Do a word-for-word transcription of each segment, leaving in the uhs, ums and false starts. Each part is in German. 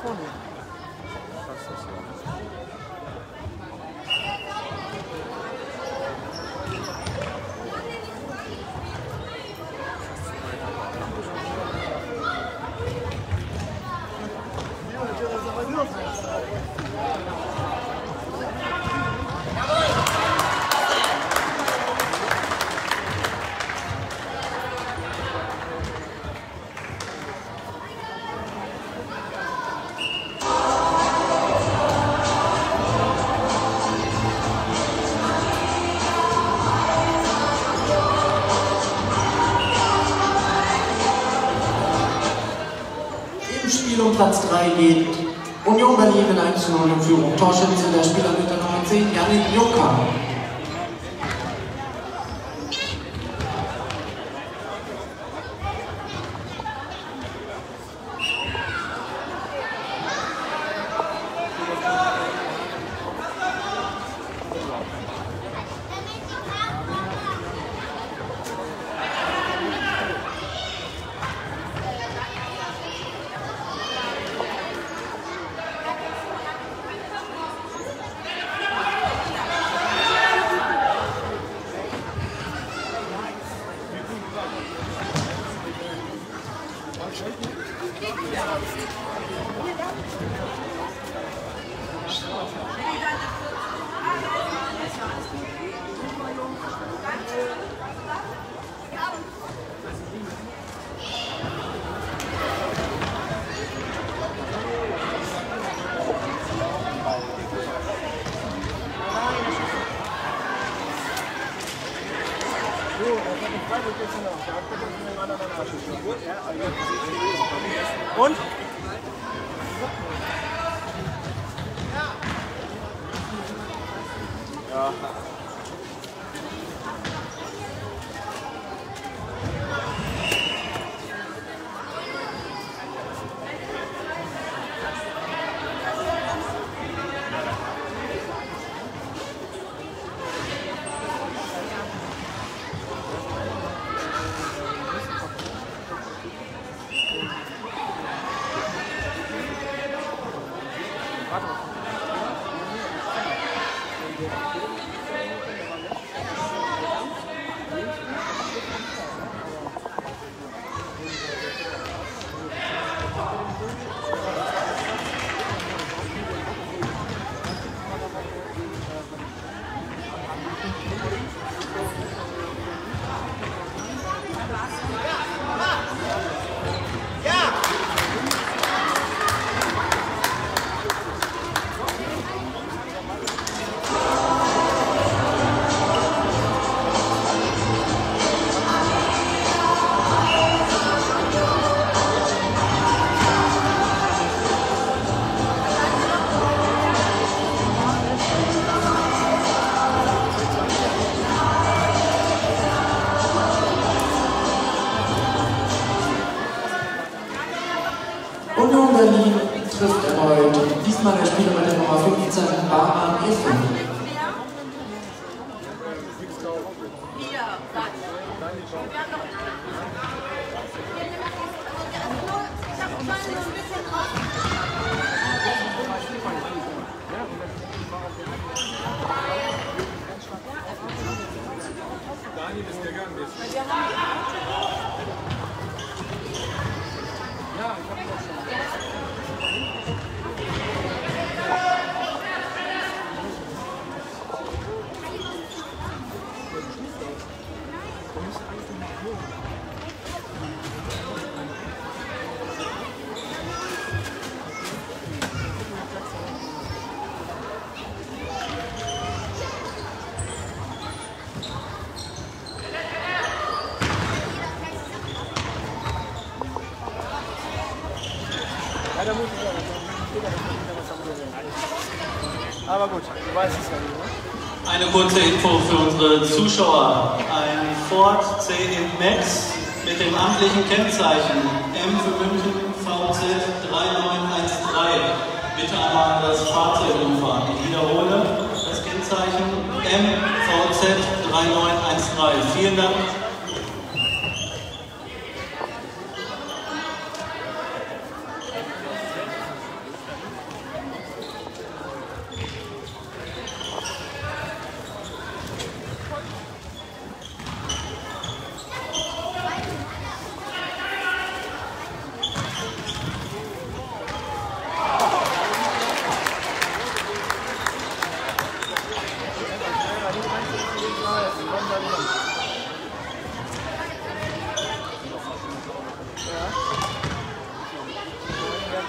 Um Platz drei geht Union Berlin in eins zu null in Führung. Torschütze der Spieler mit der Nummer zehn, Yannick Juncker. Und? Ja. Union Berlin trifft erneut, diesmal der Spieler mit der Nummer fünfzehn, Bahman Efe. Daniel ist gegangen. Ja, ich habe das schon. Ja, da muss ich sagen, aber gut, du weißt es ja nicht, ne? Eine kurze Info für unsere Zuschauer. Ein Ford C E Max mit dem amtlichen Kennzeichen M für München V Z drei neun eins drei. Bitte einmal das Fahrzeug umfahren. Ich wiederhole das Kennzeichen M V Z drei neun eins drei. Vielen Dank.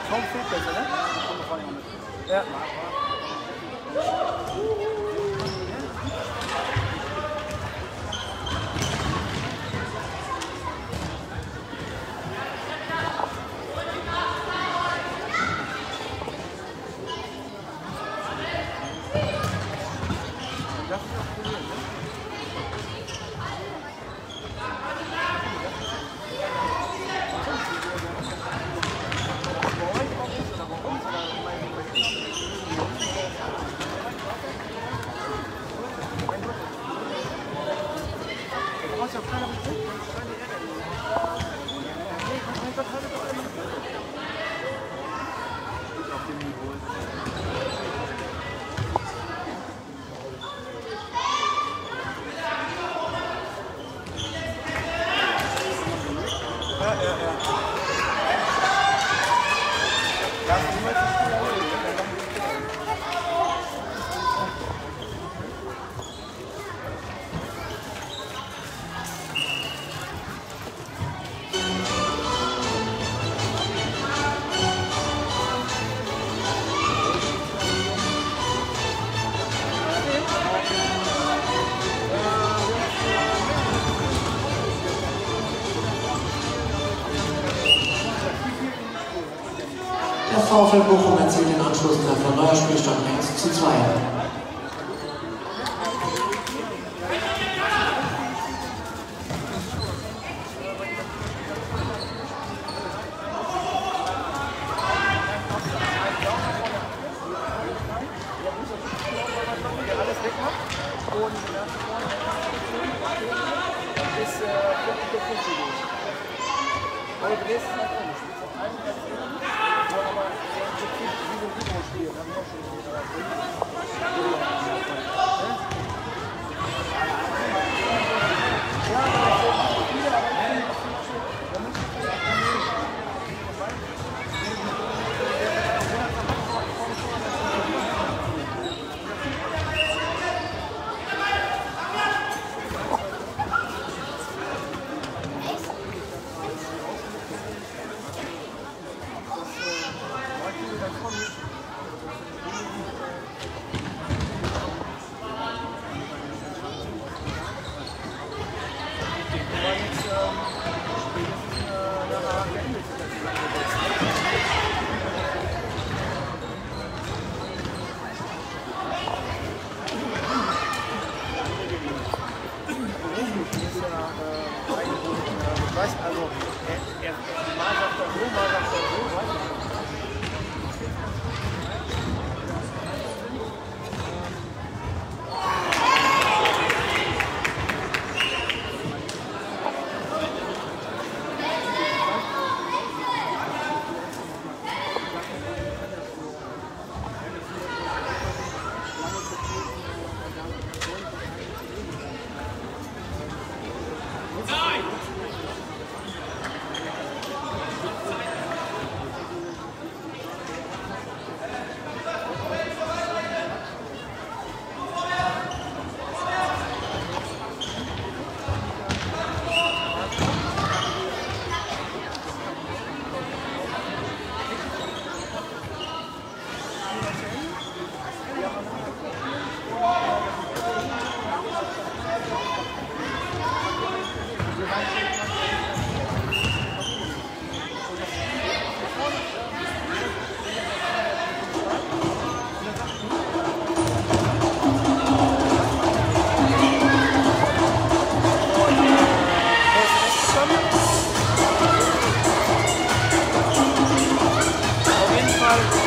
Kaum Fehlpässe, ne? Kommt vorne auch mit. Ja. Der VfL Bochum erzielt den Anschlusstreffer, neuer Spielstand eins zu zwei. Auf jeden Fall